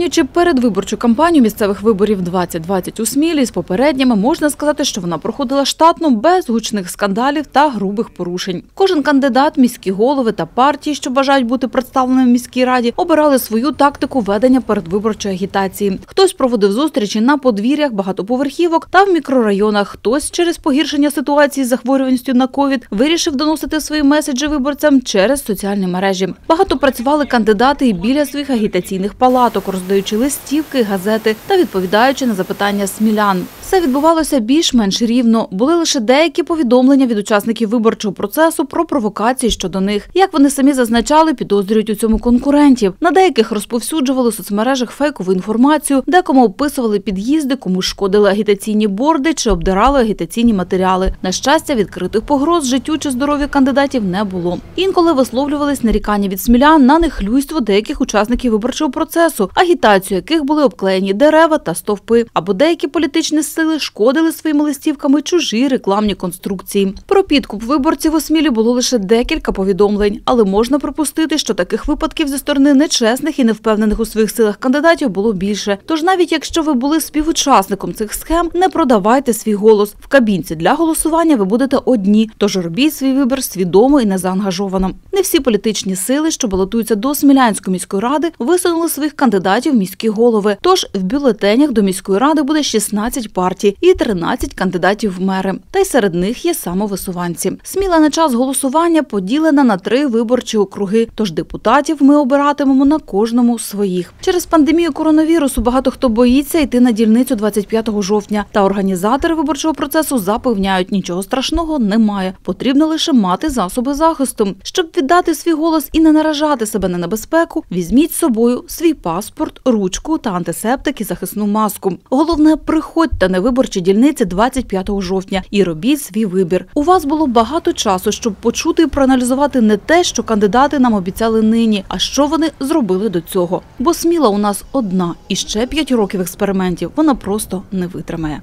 Порівнюючи передвиборчу кампанію місцевих виборів 2020 у Смілі з попередніми, можна сказати, що вона проходила штатно, без гучних скандалів та грубих порушень. Кожен кандидат, міські голови та партії, що бажають бути представленими в міській раді, обирали свою тактику ведення передвиборчої агітації. Хтось проводив зустрічі на подвір'ях багатоповерхівок та в мікрорайонах, хтось через погіршення ситуації з захворюваністю на ковід вирішив доносити свої меседжі виборцям через соціальні мережі. Багато працювали кандидати і біля своїх агітаційних палаток, роздаючи листівки, газети та відповідаючи на запитання смілян. Все відбувалося більш-менш рівно. Були лише деякі повідомлення від учасників виборчого процесу про провокації щодо них. Як вони самі зазначали, підозрюють у цьому конкурентів. На деяких розповсюджували у соцмережах фейкову інформацію, декому описували під'їзди, комусь шкодили агітаційні борди чи обдирали агітаційні матеріали. На щастя, відкритих погроз життю чи здоров'ю кандидатів не було. Інколи висловлювались нарікання від смілян на нехлюйство деяких учасників виборчого процесу, агітацію яких були обклеєні дерева та стовпи, або деякі політичні сили шкодили своїми листівками чужі рекламні конструкції. Про підкуп виборців у Смілі було лише декілька повідомлень, але можна припустити, що таких випадків зі сторони нечесних і невпевнених у своїх силах кандидатів було більше. Тож навіть якщо ви були співучасником цих схем, не продавайте свій голос. В кабінці для голосування ви будете одні, тож робіть свій вибір свідомо і незаангажовано. Не всі політичні сили, що балотуються до Смілянської міської ради, висунули своїх кандидатів в міські голови. Тож в бюлетенях до міської ради буде 16 партій і 13 кандидатів в мери. Та й серед них є самовисуванці. Сміла на час голосування поділена на 3 виборчі округи, тож депутатів ми обиратимемо на кожному своїх. Через пандемію коронавірусу багато хто боїться йти на дільницю 25 жовтня. Та організатори виборчого процесу запевняють, нічого страшного немає. Потрібно лише мати засоби захисту. Щоб віддати свій голос і не наражати себе на небезпеку, візьміть з собою свій паспорт, ручку та антисептик і захисну маску. Головне, приходьте на виборчі дільниці 25 жовтня і робіть свій вибір. У вас було багато часу, щоб почути і проаналізувати не те, що кандидати нам обіцяли нині, а що вони зробили до цього. Бо Сміла у нас одна, і ще 5 років експериментів вона просто не витримає.